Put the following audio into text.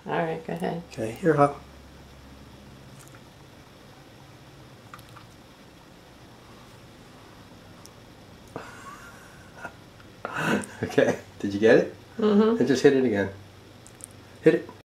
Alright, go ahead. Okay, here, Hop. Okay, did you get it? Mm-hmm. And just hit it again. Hit it.